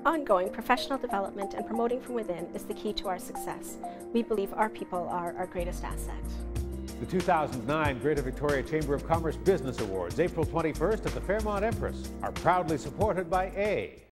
ongoing professional development and promoting from within is the key to our success. We believe our people are our greatest asset. The 2009 Greater Victoria Chamber of Commerce Business Awards, April 21st at the Fairmont Empress, are proudly supported by A.